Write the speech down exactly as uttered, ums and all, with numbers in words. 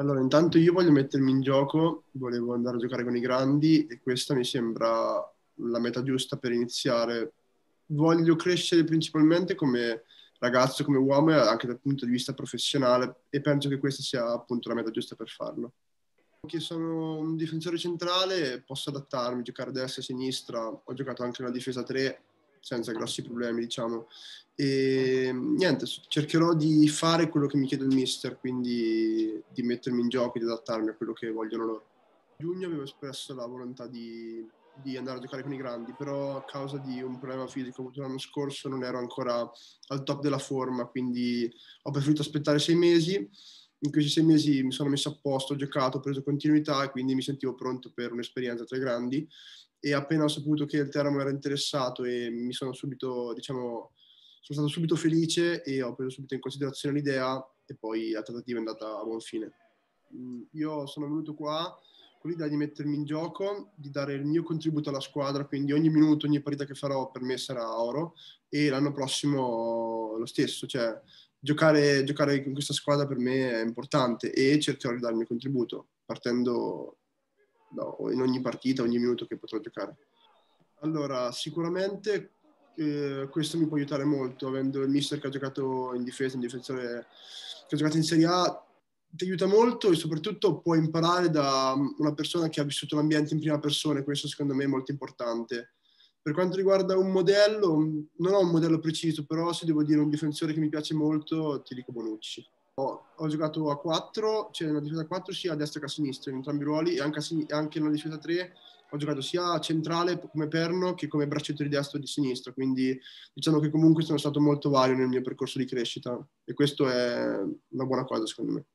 Allora, intanto io voglio mettermi in gioco, volevo andare a giocare con i grandi e questa mi sembra la meta giusta per iniziare. Voglio crescere principalmente come ragazzo, come uomo e anche dal punto di vista professionale e penso che questa sia appunto la meta giusta per farlo. Che sono un difensore centrale, posso adattarmi, giocare a destra e a sinistra, ho giocato anche nella difesa tre senza grossi problemi, diciamo. E niente, cercherò di fare quello che mi chiede il mister, quindi di mettermi in gioco, di adattarmi a quello che vogliono loro. A giugno avevo espresso la volontà di, di andare a giocare con i grandi, però a causa di un problema fisico avuto l'anno scorso non ero ancora al top della forma, quindi ho preferito aspettare sei mesi. In questi sei mesi mi sono messo a posto, ho giocato, ho preso continuità e quindi mi sentivo pronto per un'esperienza tra i grandi. E appena ho saputo che il Teramo era interessato e mi sono subito, diciamo, sono stato subito felice e ho preso subito in considerazione l'idea e poi la trattativa è andata a buon fine. Io sono venuto qua con l'idea di mettermi in gioco, di dare il mio contributo alla squadra, quindi ogni minuto, ogni partita che farò per me sarà oro e l'anno prossimo lo stesso, cioè giocare, giocare con questa squadra per me è importante e cercherò di dare il mio contributo partendo no, in ogni partita, ogni minuto che potrò giocare. Allora, sicuramente eh, questo mi può aiutare molto, avendo il mister che ha giocato in difesa, un difensore che ha giocato in Serie A, ti aiuta molto e soprattutto puoi imparare da una persona che ha vissuto l'ambiente in prima persona e questo secondo me è molto importante. Per quanto riguarda un modello, non ho un modello preciso, però se devo dire un difensore che mi piace molto, ti dico Bonucci. Ho, ho giocato a quattro, cioè nella difesa quattro sia a destra che a sinistra, in entrambi i ruoli, e anche, sin- anche nella difesa tre ho giocato sia centrale come perno che come braccetto di destra o di sinistra, quindi diciamo che comunque sono stato molto vario nel mio percorso di crescita e questo è una buona cosa secondo me.